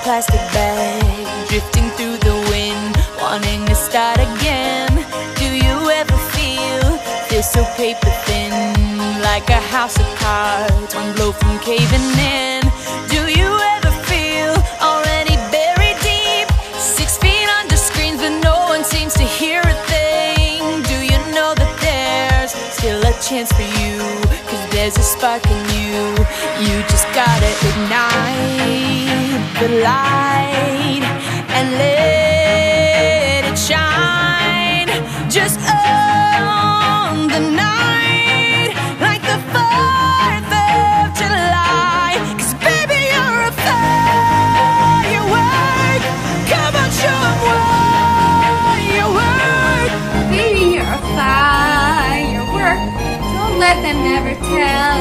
plastic bag, drifting through the wind, wanting to start again. Do you ever feel so paper thin, like a house of cards, one blow from caving in? Do you ever feel already buried deep, 6 feet under screens, but no one seems to hear a thing? Do you know that there's still a chance for you, 'cause there's a spark in you? You just gotta ignite the light and let it shine. Just own the night like the 4th of July. 'Cause baby, you're a firework. Come on, show 'em what you work. Baby, you're a firework. Don't let them ever tell